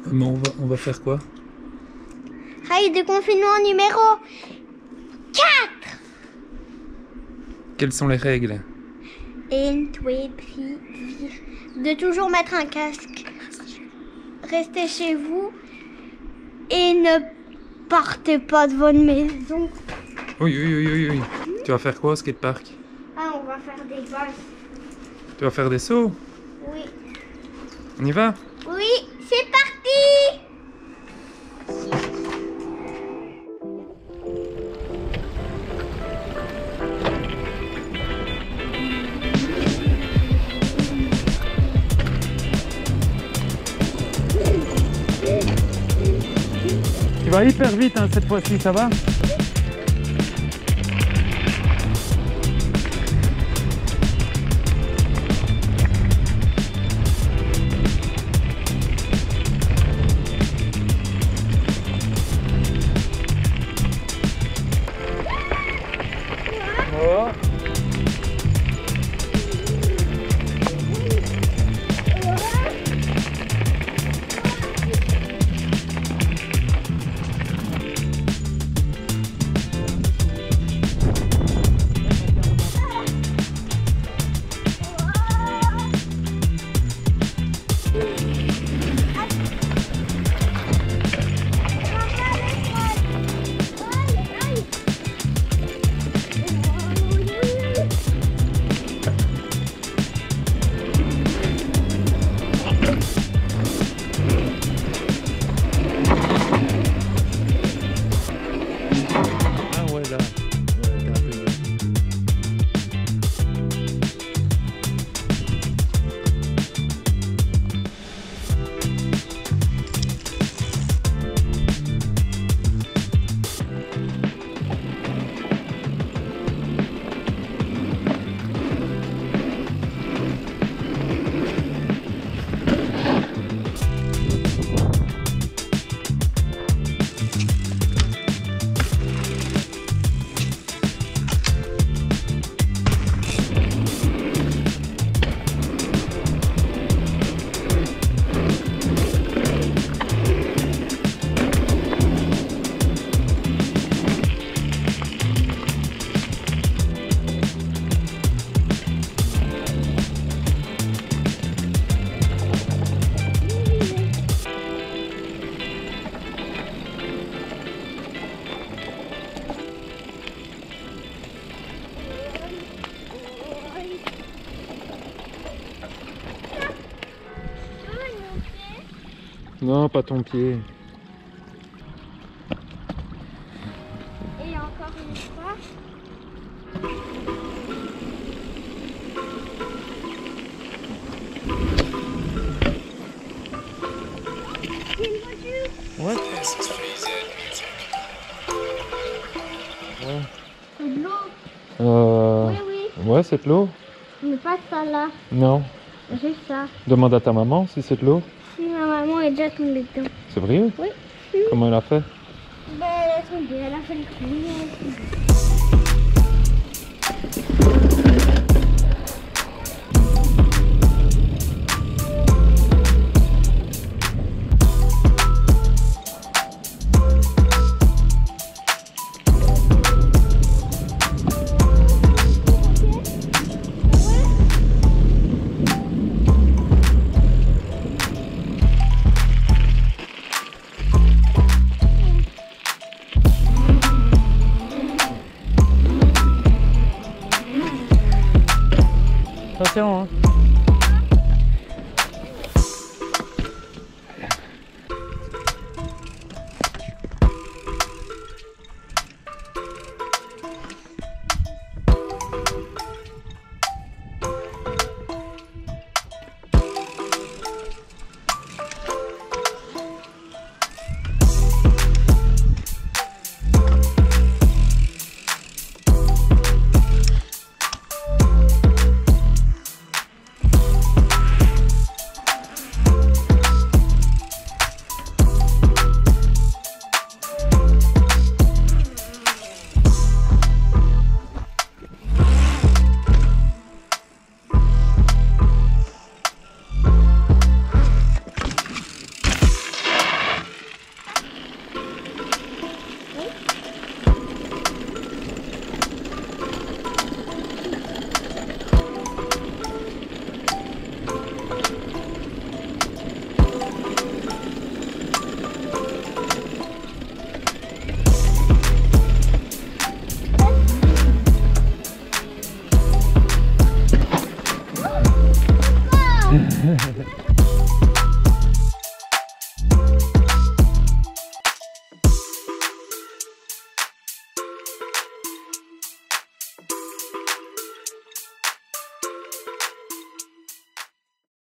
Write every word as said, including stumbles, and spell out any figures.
Mais on va, on va faire quoi? Rail de confinement numéro quatre. Quelles sont les règles? un, deux, trois, de toujours mettre un casque. Restez chez vous et ne partez pas de votre maison. Oui, oui, oui, oui, oui. Tu vas faire quoi au skatepark? Ah, on va faire des balles. Tu vas faire des sauts? Oui. On y va? Oui, c'est parti! Tu vas hyper vite hein, cette fois-ci, ça va? Oh. Non, pas ton pied. Et encore une fois. C'est une voiture. Ouais. Ouais. C'est de l'eau. Euh... Oui, oui. Ouais, c'est de l'eau. Mais pas ça là. Non. Juste ça. Demande à ta maman si c'est de l'eau. Si ma maman est déjà tombée dedans. C'est vrai? Oui. Comment elle a fait? Ben, elle est tombée, elle a fait le coup. Attention, hein.